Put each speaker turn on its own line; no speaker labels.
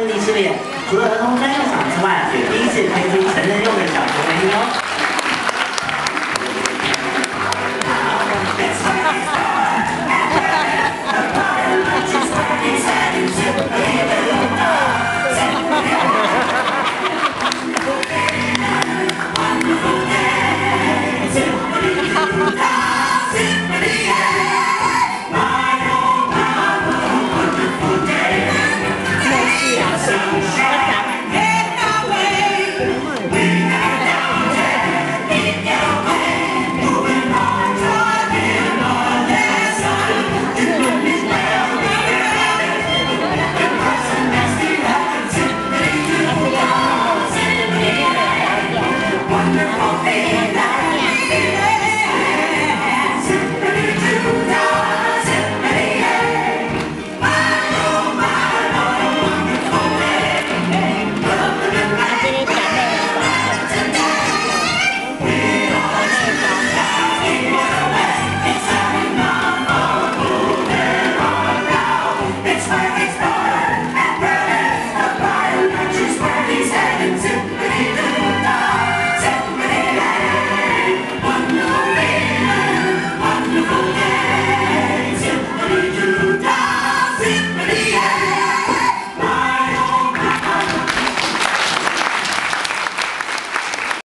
迪系列，除了儿童专用响之外，也第一次推出成人用的小型回音哦。